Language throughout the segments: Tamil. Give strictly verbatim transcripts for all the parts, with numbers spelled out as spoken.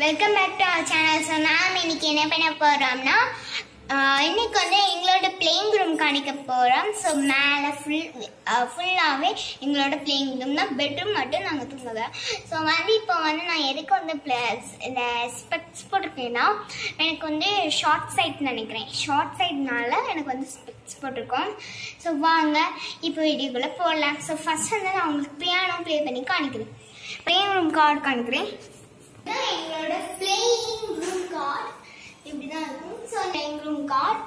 Welcome back to our channel. So நாம் இன்னைக்கு என்ன பண்ண போறோம்னா இன்னைக்கு வந்து எங்களோட பிளேயிங் ரூம் காணிக்க போறோம். ஸோ மேலே ஃபுல் ஃபுல்லாகவே எங்களோட பிளேயிங் ரூம் தான். பெட்ரூம் மட்டும் நாங்கள் தூங்குவோம். ஸோ வந்து இப்போ வந்து நான் எதுக்கு வந்து பிளேஸ் இந்த ஸ்பெக்ஸ் போட்டிருக்கேன்னா எனக்கு வந்து ஷார்ட் சைட் நினைக்கிறேன். ஷார்ட் சைட்னால எனக்கு வந்து ஸ்பெக்ஸ் போட்டிருக்கோம். ஸோ வாங்க இப்போ வீடியோக்குள்ளே போடலாம். ஸோ ஃபர்ஸ்ட் வந்து நான் உங்களுக்கு பியானோ ப்ளே பண்ணி காணிக்கிறேன். பிளேயிங் ரூம் கார்டு காணிக்கிறேன். எங்களோட பிளேயிங் ரூம் கார்டு இப்படிதான் இருக்கும். So playing room card.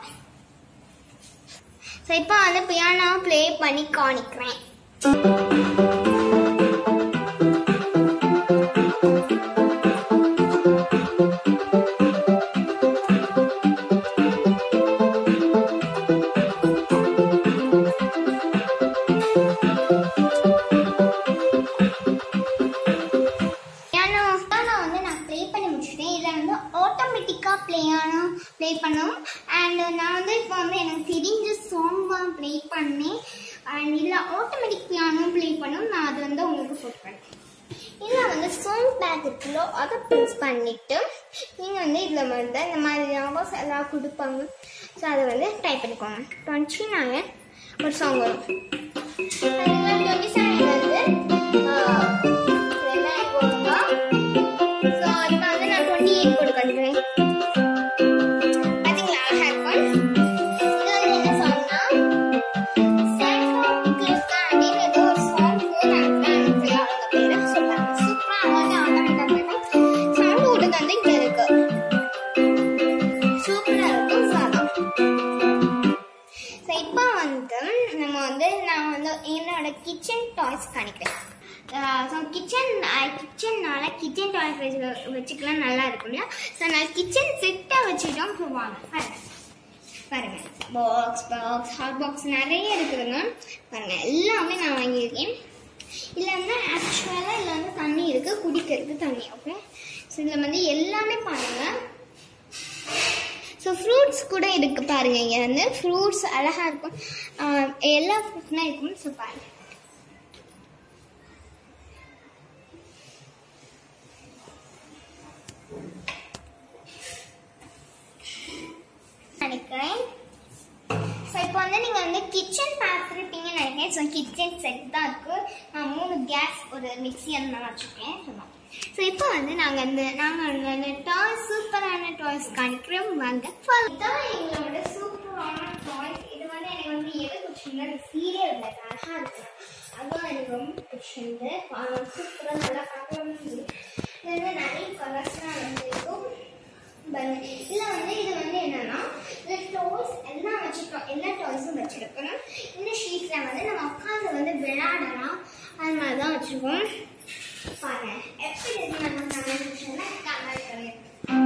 So இப்போ வந்து பியானோ ப்ளே பண்ணி காணிக்கிறேன். பிளேயானோ ப்ளே பண்ணோம். அண்ட் நான் வந்து இப்போ வந்து எனக்கு தெரிஞ்ச சாங் தான் ப்ளே பண்ணேன். அண்ட் இதில் ஆட்டோமேட்டிக் பியானோ ப்ளே பண்ணோம். நான் அது வந்து உங்களுக்கு போட்டுக்கிறேன். இதில் வந்து சாங் பேக் இருக்குல்லோ அதை ப்ரெஸ் பண்ணிவிட்டு நீங்கள் வந்து இதில் வந்து இந்த மாதிரி நம்பர்ஸ் எல்லாம் கொடுப்பாங்க. ஸோ அதை வந்து டைப் பண்ணிக்கோங்க. டுவெண்ட்டி நைன் ஒரு சாங் வரும். டுவெண்ட்டி செவன் வந்து எல்லாம் போடுங்க. ஸோ இப்போ வந்து நான் டுவெண்ட்டி எயிட் போட்டு கட்டுறேன். என்னோட கிச்சன் டாய்ஸ் காணிக்கிறேன். ஸோ கிச்சன் கிச்சன்னால கிச்சன் டாய்ஸ் வச்சு வச்சுக்கலாம் நல்லா இருக்கும் இல்லையா? ஸோ நான் கிச்சன் செட்டாக வச்சுட்டோம். ஸோ வாங்க பாருங்க பாருங்க பாக்ஸ் பாக்ஸ் ஹாட் பாக்ஸ் நிறைய இருக்குதுங்க. பாருங்க எல்லாமே நான் வாங்கியிருக்கேன். இதில் வந்து ஆக்சுவலாக இதில் வந்து தண்ணி இருக்குது, குடிக்கிறதுக்கு தண்ணி. ஓகே, ஸோ இதில் வந்து எல்லாமே பாருங்கள். ஸோ ஃப்ரூட்ஸ் கூட இருக்குது பாருங்க. இங்கே வந்து ஃப்ரூட்ஸ் அழகாக இருக்கும். எல்லா ஃப்ரூட்ஸ்லாம் இருக்கும். ஸோ பாருங்க நினைக்கிறேன். ஸோ இப்போ வந்து நீங்கள் வந்து கிச்சன் பார்த்துருப்பீங்கன்னு நினைக்கிறேன். ஸோ கிச்சன் செட் தான் இருக்குது. நான் மூணு கேஸ் ஒரு மிக்ஸி அந்த மாதிரி வச்சுருக்கேன். சொன்னோம். ஸோ இப்போ வந்து நாங்கள் அந்த நாங்கள் அந்த டாய்ஸ் சூப்பரான டாய்ஸ் காணிக்கிறோம். வாங்க இதுதான் எங்களோட சூப்பரான டாய்ஸ். இது வந்து எனக்கு வந்து எது பிடிச்சிருந்தா அந்த சீரியல் அழகாக இருக்கு. அதுதான் எனக்கு ரொம்ப பிடிச்சிருந்து. சூப்பராக நல்லா பார்க்கணும். இது வந்து நிறைய கலர்ஸ்லாம் வந்து இருக்கும். இதில் வந்து இது வந்து என்னன்னா இந்த டாய்ஸ் எல்லாம் வச்சுருக்கோம். எல்லா டாய்ஸும் வச்சுருக்கணும். இந்த ஷீட்டில் வந்து நம்ம உட்காந்து வந்து விளையாடலாம். அது மாதிரி தான் வச்சுருக்கோம். பாருங்க எப்படி இருக்கு நம்ம கமெண்ட் செக்ஷன்ல கமெண்ட் பண்ணுங்க.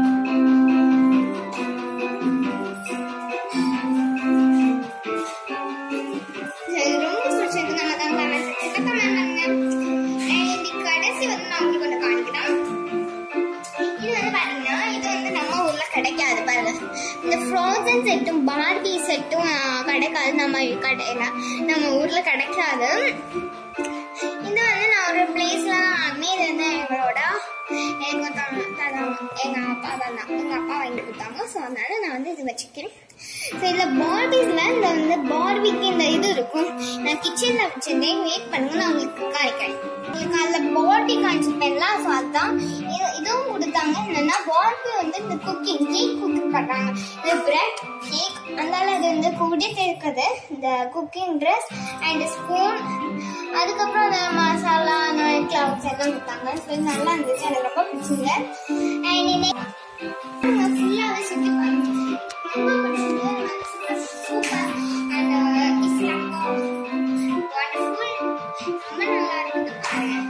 ரொம்ப பிடிச்சிருக்கு நம்ம தான் கமெண்ட் செக்ஷன்ல கமெண்ட் பண்ணுங்க. இன்னைக்கு கடைசி வந்து நான் உங்களுக்கு ஒன்று காணிக்கிறேன். இது வந்து பாத்தீங்கன்னா இது வந்து நம்ம ஊர்ல கிடைக்காது. பாருங்க இந்த ஃப்ரோசன் செட்டும் பார்பி செட்டும் கிடைக்காது. நம்ம கடையில நம்ம ஊர்ல கிடைக்காது. இது வந்து நான் ஒரு பிளேஸ்ல தான் வாங்கினேன். இது வந்து எங்களோட எங்க எங்க அப்பா தான் எங்க அப்பா வாங்கி கொடுத்தாங்க. ஸோ அதனால நான் வந்து இது வச்சுக்கிறேன். ஸோ இதில் பார்பிஸ்ல இந்த வந்து பார்பிக்கு இந்த இது இருக்கும். நான் கிச்சன்ல வச்சிருந்தேன். வெயிட் பண்ணுங்க, நான் உங்களுக்கு காய்க்கிறேன். உங்களுக்கு அதில் பார்பி காமிச்சிருப்பேன்ல. ஸோ அதுதான் இது இதுவும் கொடுத்தாங்க. என்னன்னா பார்பி வந்து இந்த குக்கிங் கேக் குக்கிங் பண்றாங்க. இந்த பிரெட் கேக் அதனால அது வந்து கூட்டிட்டு இருக்குது. இந்த குக்கிங் ட்ரெஸ் அண்ட் ஸ்பூன், அதுக்கப்புறம் அந்த மசாலா அந்த கிளவுட்ஸ் எல்லாம் கொடுத்தாங்க. ஸோ இது நல்லா இருந்துச்சு. எனக்கு ரொம்ப பிடிச்சிங்க. அண்ட் இன்னைக்கு ஃபுல்லாகவே சுற்றி பாருங்க. ரொம்ப பிடிச்சிருக்கு. Super and it's wonderful. ரொம்ப நல்லா இருக்குது பாருங்க.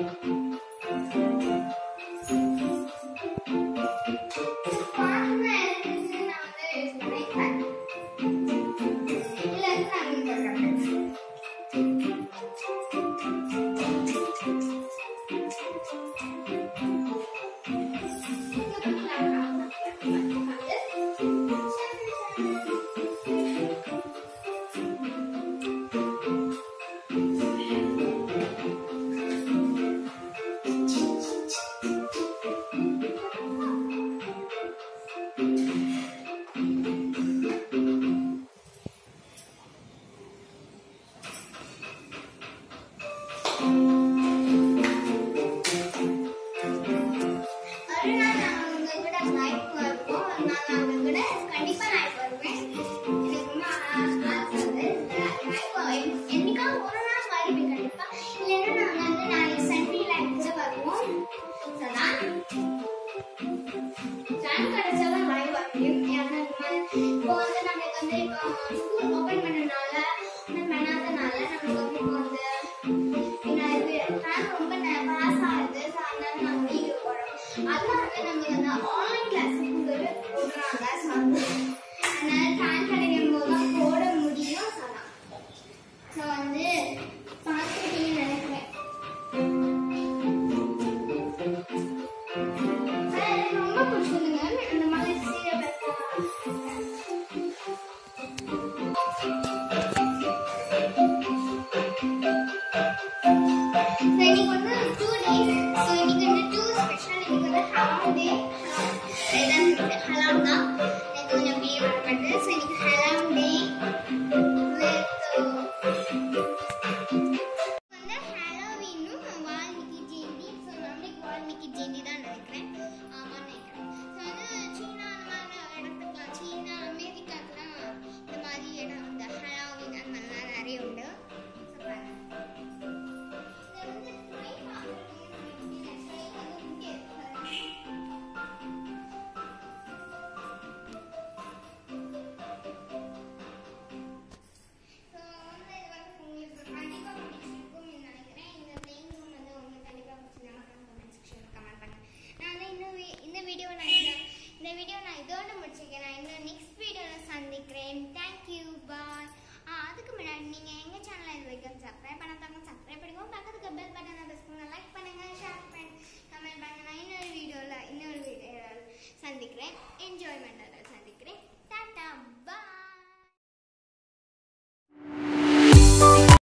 பாருங்க நீங்க எங்க சேனலை இது வரைக்கும் சப்ஸ்கிரைப் பண்ணாதவங்க சப்ஸ்கிரைப் பண்ணுங்க, பக்கத்துக்கு பெல் பட்டனை பிரஸ் பண்ணுங்க, லைக் பண்ணுங்க.